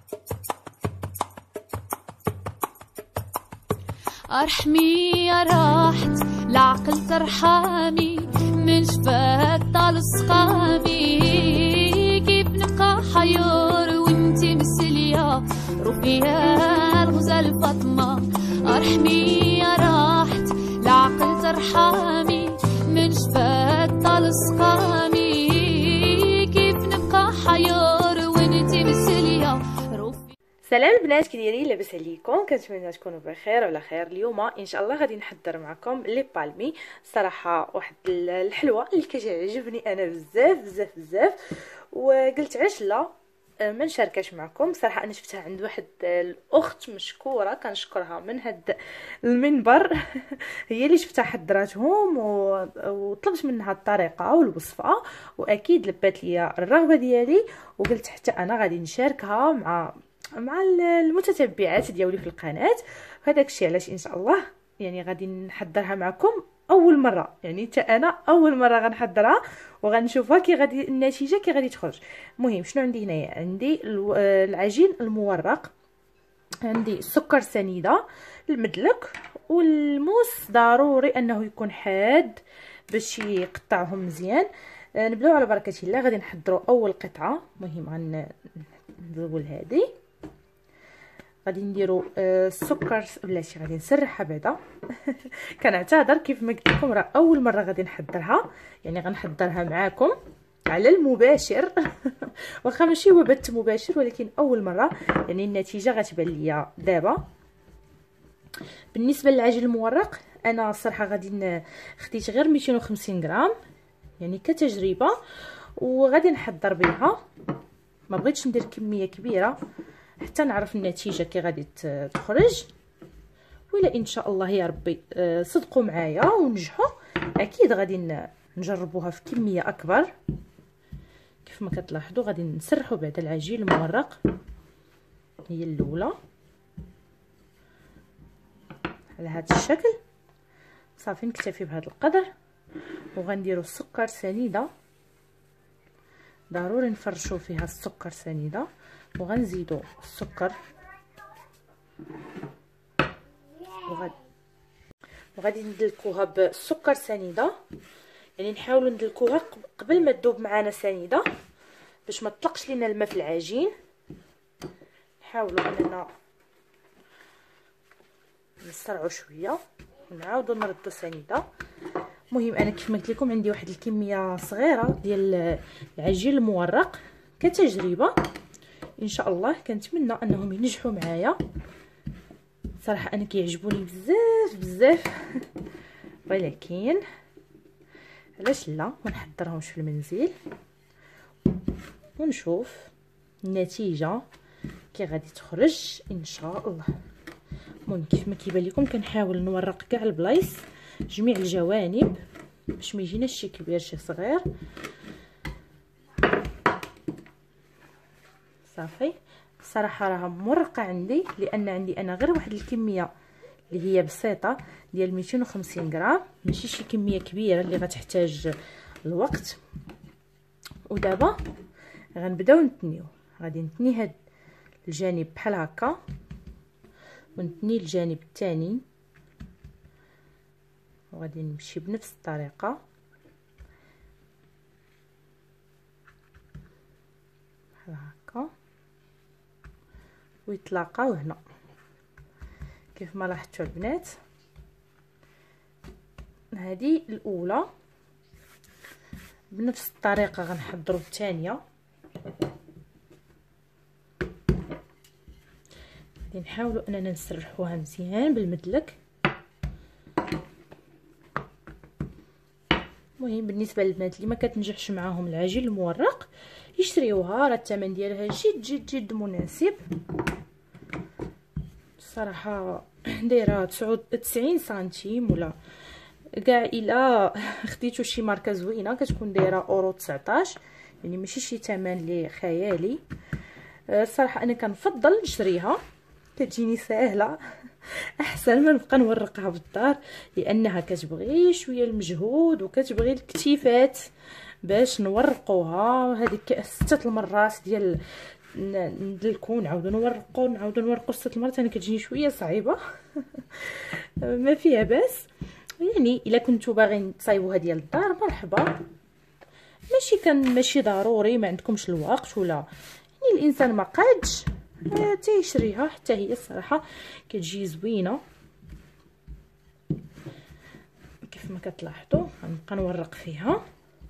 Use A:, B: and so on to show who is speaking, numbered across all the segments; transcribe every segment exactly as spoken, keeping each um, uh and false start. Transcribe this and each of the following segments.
A: ارحمي يا راحت العقل ترحمي من شفاك طال سقامي كيف نبقى حيور وانتي مسلية روحي يا الغزال فاطمة ارحمي يا راحت العقل ترحمي من شفاك طال سقامي كيف نبقى حيور وانتي مسلية.
B: سلام البنات، كي دايرين؟ لاباس عليكم؟ كنتمنى تكونوا بخير وعلى خير. اليوم ان شاء الله غادي نحضر معكم لي بالمي. صراحه واحد الحلوه اللي كتعجبني انا بزاف بزاف بزاف، وقلت علاش لا ما نشاركاش معكم. صراحه انا شفتها عند واحد الاخت مشكوره كنشكرها من هاد المنبر هي اللي شفتها حضراتهم وطلبت منها الطريقه والوصفه، واكيد لبات لي الرغبه ديالي، وقلت حتى انا غادي نشاركها مع مع المتتبعات ديالي في القناه. هذاك الشيء علاش ان شاء الله يعني غادي نحضرها معكم اول مره، يعني حتى انا اول مره غنحضرها وغنشوفها كي غادي النتيجه كي غادي تخرج. المهم شنو عندي هنايا؟ عندي العجين المورق، عندي السكر سنيده المدلك، والموس ضروري انه يكون حاد باش يقطعهم مزيان. نبداو على بركه الله. غادي نحضروا اول قطعه. المهم غنزول هذه، غادي نديروا السكر بلاتي غادي نسرحها بعدا كنعتذر كيف ما قلت لكم راه اول مره غادي نحضرها، يعني غنحضرها معاكم على المباشر واخا ماشي هو بث مباشر، ولكن اول مره يعني النتيجه غتبان ليا دابا. بالنسبه للعجين المورق انا الصراحه غادي خديت غير مئتين وخمسين غرام يعني كتجربه، وغادي نحضر بها. ما بغيتش ندير كميه كبيره حتى نعرف النتيجه كي غادي تخرج، ولا ان شاء الله يا ربي صدقوا معايا ونجحوا اكيد غادي نجربوها في كميه اكبر. كيف ما كتلاحظوا غادي نسرحوا بعد العجين المورق، هي الاولى على هذا الشكل. صافي نكتفي بهذا القدر، وغنديروا السكر سنيده، ضروري نفرشوا فيها السكر سنيده، وغنزيدوا السكر وغادي وغادي ندلكوها بالسكر سنيده، يعني نحاولوا ندلكوها قبل ما تذوب معنا سنيده باش ما تطلقش لينا الماء في العجين. نحاولوا اننا نسرعوا شويه ونعاودوا نردوا سنيده. المهم انا كيف ما قلت لكم عندي واحد الكميه صغيره ديال العجين المورق كتجربه، ان شاء الله كنتمنى انهم ينجحوا معايا. صراحه انا كيعجبوني بزاف بزاف ولكن علاش لا ما نحضرهمش في المنزل ونشوف النتيجه كي غادي تخرج ان شاء الله. المهم كيف ما كيبان لكم كنحاول نورق كاع البلايص جميع الجوانب باش ما يجيناش شي كبير شي صغير. صافي الصراحه راه مورقه عندي لان عندي انا غير واحد الكميه اللي هي بسيطه ديال مئتين وخمسين غرام، ماشي شي كميه كبيره اللي غتحتاج الوقت. ودابا غنبداو نتنيو. غادي نتني هاد الجانب بحال هكا ونتني الجانب الثاني، وغادي نمشي بنفس الطريقه بحال هكا ويتلاقاو هنا. كيف ما لاحظتوا البنات هذه الاولى، بنفس الطريقه غنحضروا الثانيه. غادي نحاولوا اننا نسرحوها مزيان بالمدلك. المهم بالنسبه للبنات اللي ما كتنجحش معاهم العجين المورق يشريوها، راه الثمن ديالها جد جد جد مناسب. الصراحه دايره تسعين سنتيم ولا كاع الا خديتو شي ماركه زوينه كتكون دايره اورو تسعطاش، يعني ماشي شي ثمن اللي خيالي. الصراحه انا كنفضل نشريها كتجيني ساهله احسن ما نبقى نورقها بالدار، لانها كتبغي شويه المجهود وكتبغي الكتيفات باش نورقوها. هذيك سته المرات ديال ندلكو نعاودو نورقو نعاودو نورقو ست المرات، انا كتجيني شويه صعيبه ما فيها باس. يعني الا كنتو باغيين تصايبوها ديال الدار مرحبا، ماشي كان ماشي ضروري ما عندكمش الوقت ولا يعني الانسان ما قادش تيشريها حتى هي الصراحه كتجي زوينه كيف ما كتلاحظوا. غنبقى نورق فيها،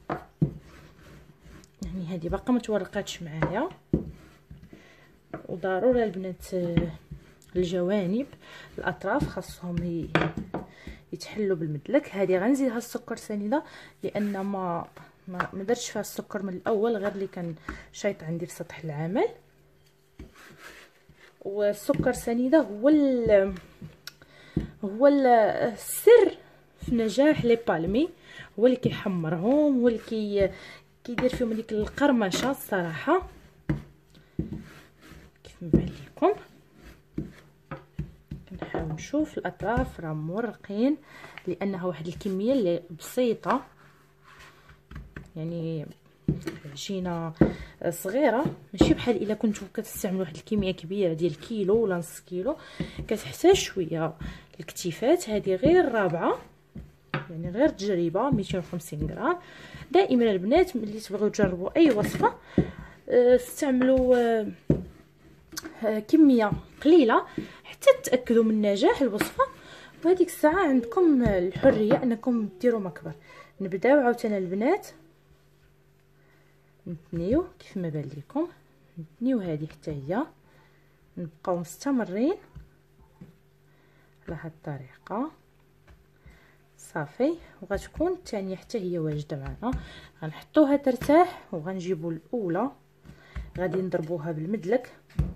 B: يعني هذه باقا ما تورقاتش معايا. وضروري البنات الجوانب الاطراف خاصهم يتحلوا بالمدلك. هذه غنزيدها السكر سنيده لان ما ما, ما درتش فيها السكر من الاول، غير اللي كان شايط عندي في سطح العمل. والسكر سنيده هو ال هو السر في نجاح لي بالمي، هو اللي كيحمرهم، هو اللي كي كيدير فيهم ديك القرمشه الصراحه. كيف مبان لكم كنحاول نشوف الاطراف راه مورقين لانها واحد الكميه اللي بسيطه، يعني عجينه صغيره ماشي بحال الا كنتو كتستعملوا واحد الكميه كبيره ديال كيلو ولا نص كيلو كتحتاج شويه الكتيفات. هذه غير رابعه، يعني غير تجربه مئتين وخمسين غرام. دائما البنات ملي تبغيو تجربوا اي وصفه استعملوا كميه قليله حتى تاكدوا من نجاح الوصفه، وهذيك الساعه عندكم الحريه انكم ديروا مكبر. نبداو عاوتاني البنات نتنيو كيف ما بان لكم، نتنيو هذه حتى هي، نبقاو مستمرين على هاد الطريقه صافي. وغتكون الثانيه حتى هي واجده معنا. غنحطوها ترتاح وغنجيبوا الاولى غادي نضربوها بالمدلك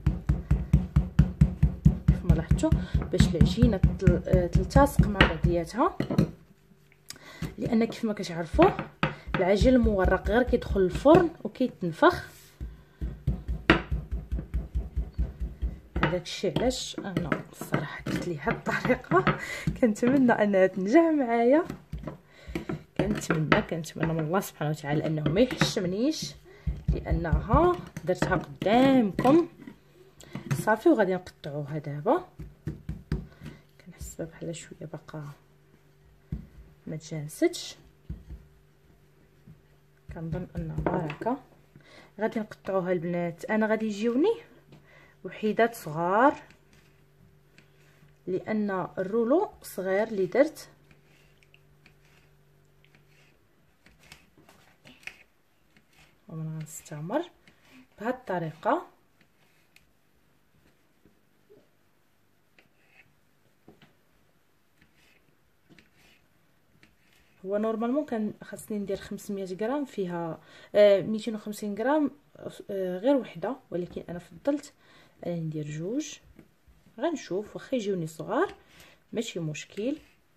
B: كيف ما لاحظتوا باش العجينه تلتصق مع بعضياتها، لان كيف ما كتعرفوا العجين المورق غير كيدخل الفرن وكيتنفخ. هذاك الشيء علاش انا الصراحه قلت لي هاد الطريقه كنتمنى انها تنجح معايا. كنتمنى كنتمنى من الله سبحانه وتعالى انه ما يحشمنيش، لانها درتها قدامكم صافي. وغادي نقطعوها دابا، كنحس بحال شويه باقا ما تجانستش، كنظن انها بركه. غادي نقطعوها البنات. انا غادي يجيوني وحيدات صغار لان الرولو صغير اللي درت. ومن غنستمر بهذه الطريقه. هو نورمالمون كان خاصني ندير خمسمية غرام فيها آه مئتين وخمسين غرام آه غير وحده، ولكن انا فضلت انا ندير جوج. غنشوف واخا يجيوني صغار ماشي مشكل.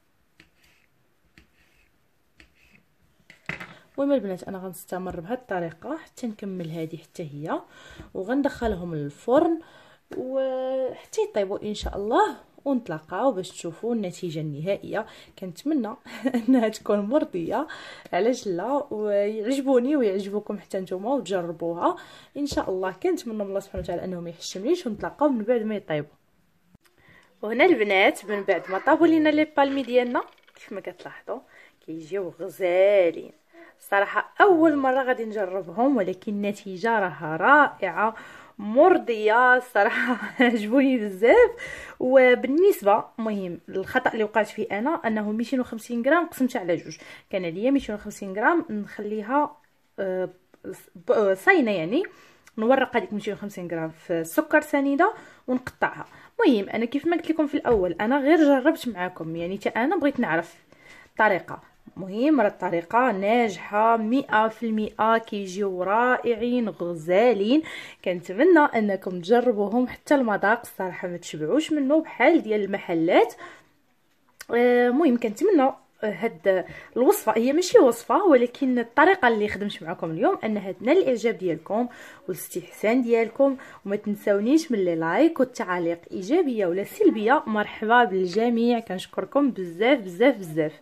B: المهم البنات انا غنستمر بهذه الطريقه حتى نكمل هذه حتى هي، وغندخلهم للفرن وحتى يطيبوا ان شاء الله، ونتلاقاو باش تشوفوا النتيجه النهائيه. كنتمنى انها تكون مرضيه، علاش لا، ويعجبوني ويعجبوكم حتى نتوما وتجربوها ان شاء الله. كنتمنى من الله سبحانه وتعالى انه ما يحشمنيش، ونتلاقاو من بعد ما يطيبوا. وهنا البنات من بعد ما طابوا لينا لي بالمي ديالنا كيف ما كتلاحظوا كيجيو غزالين صراحه. اول مره غادي نجربهم، ولكن النتيجه راها رائعه مرضيه صراحه عجبوني بزاف. وبالنسبه مهم الخطا اللي وقعت فيه انا انه مئتين وخمسين غرام قسمتها على جوج، كان عليا مئتين وخمسين غرام نخليها صاينه، يعني نورق هذيك مئتين وخمسين غرام في السكر سنيده ونقطعها. المهم انا كيف ما قلت لكم في الاول انا غير جربت معاكم، يعني حتى انا بغيت نعرف الطريقه. مهم راه الطريقه ناجحه مئة في المئة، كيجيو رائعين غزالين. كنتمنى انكم تجربوهم حتى المذاق الصراحه ما تشبعوش منه بحال ديال المحلات. المهم كنتمنى هاد الوصفه هي ماشي وصفه، ولكن الطريقه اللي خدمت معكم اليوم انها تنال الاعجاب ديالكم والاستحسان ديالكم. وما تنساونيش من لي لايك والتعاليق ايجابيه ولا سلبيه. مرحبا بالجميع، كنشكركم بزاف بزاف بزاف.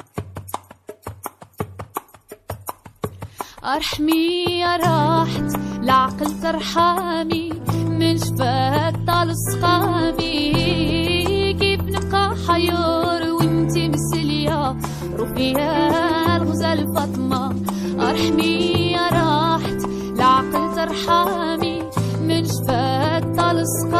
A: ارحمي يا راحت العقل ترحامي من شفاك طال سقامي كيف نبقى حيور وانتي مسلية روحي يا الغزال فاطمة ارحمي يا راحت العقل ترحامي من شفاك طال سقامي